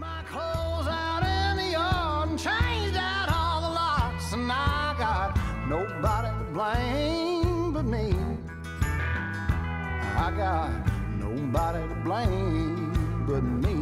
my clothes out in the yard and changed out all the locks, and I got nobody to blame but me. I got nobody to blame but me.